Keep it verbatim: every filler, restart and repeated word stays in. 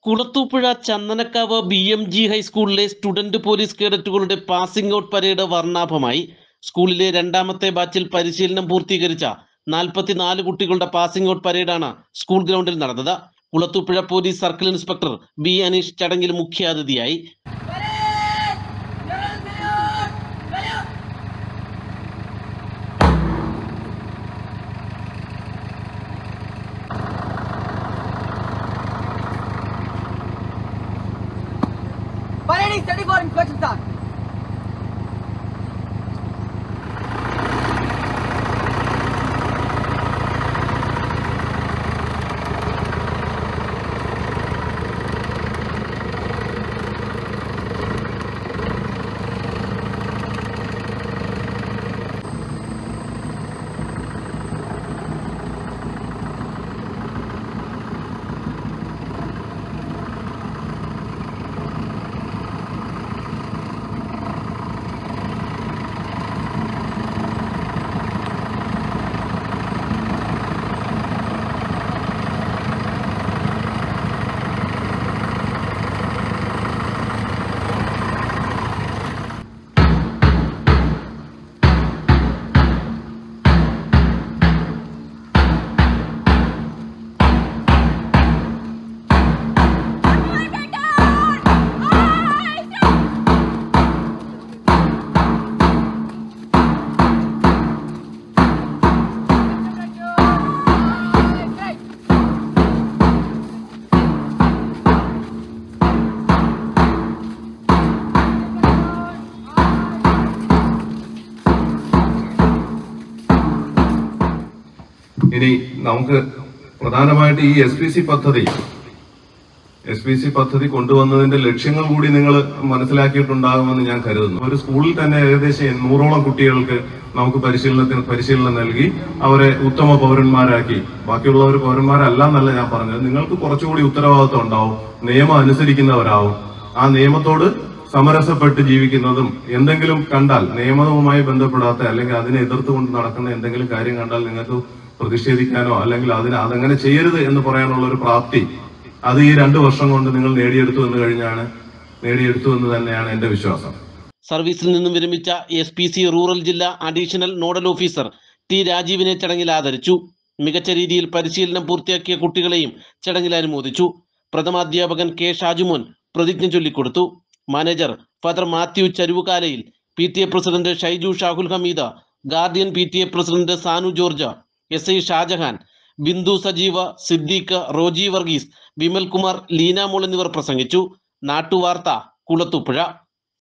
Kulathupuzha Chandanakkavu B M G ഹൈസ്കൂളിലെ student police കേഡറ്റുകളുടെ passing out parade വർണ്ണാഭമായി. സ്കൂളിലെ രണ്ടാമത്തെ ബാച്ചിൽ പരിശീലനം പൂർത്തീകരിച്ച നാൽപ്പത്തിനാല് കുട്ടികളുടെ പാസിംഗ് ഔട്ട് പരേഡാണ് സ്കൂൾ ഗ്രൗണ്ടിൽ നടന്നത്. Kulathupuzha police circle inspector B Aneesh ചടങ്ങിൽ മുഖ്യാതിഥിയായി. Parade is ready for inspection, sir. ഇനി നമുക്ക് പ്രധാനമായിട്ട് ഈ എസ് പി സി പദ്ധതി എസ് പി സി പദ്ധതി കൊണ്ടുവന്നതിന്റെ ലക്ഷ്യങ്ങൾ കൂടി നിങ്ങൾ മനസ്സിലാക്കിയിട്ടുണ്ടാകുമെന്ന് ഞാൻ കരുതുന്നു. ഒരു സ്കൂളിൽ തന്നെ ഏകദേശം നൂറോളം കുട്ടികൾക്ക് നമുക്ക് പരിശീലനത്തിന് പരിശീലനം നൽകി അവരെ ഉത്തമ പൗരന്മാരാക്കി. ബാക്കിയുള്ളവർ പൗരന്മാരല്ല എന്നല്ല ഞാൻ പറഞ്ഞത്, നിങ്ങൾക്ക് കുറച്ചുകൂടി ഉത്തരവാദിത്വം ഉണ്ടാവും, നിയമം അനുസരിക്കുന്നവരാവും, ആ നിയമത്തോട് സമരസപ്പെട്ട് ജീവിക്കുന്നതും എന്തെങ്കിലും കണ്ടാൽ നിയമവുമായി ബന്ധപ്പെടാത്ത അല്ലെങ്കിൽ അതിനെ എതിർത്തുകൊണ്ട് നടക്കുന്ന എന്തെങ്കിലും കാര്യം കണ്ടാൽ നിങ്ങൾക്ക് പ്രതിഷേധിക്കാനോ അല്ലെങ്കിൽ അതിന് അതങ്ങനെ ചെയ്യരുത് എന്ന് പറയാനുള്ള ഒരു പ്രാപ്തി അത് ഈ രണ്ടു വർഷം കൊണ്ട് നിങ്ങൾ നേടിയെടുത്തു എന്ന് കഴിഞ്ഞാണ് നേടിയെടുത്തു എന്ന് തന്നെയാണ് എന്റെ വിശ്വാസം. സർവീസിൽ നിന്നും വിരമിച്ച എസ് പി സി റൂറൽ ജില്ലാ അഡീഷണൽ നോഡൽ ഓഫീസർ ടി രാജീവിനെ ചടങ്ങിൽ ആദരിച്ചു. മികച്ച രീതിയിൽ പരിശീലനം പൂർത്തിയാക്കിയ കുട്ടികളെയും ചടങ്ങിൽ അനുമോദിച്ചു. പ്രഥമാധ്യാപകൻ കെ ഷാജുമോൻ പ്രതിജ്ഞ ചൊല്ലിക്കൊടുത്തു. Manager father Mathew Charuvukalayil, P T A president Shaiju Shahul Hameed, guardian P T A president Sanu George, S I Shajahan, Bindu Sajeev, Siddique, Roji Varghese, Vimal Kumar, Leena മോൾ എന്നിവർ പ്രസംഗിച്ചു. നാട്ടുവാർത്ത, കുളത്തൂപ്പുഴ.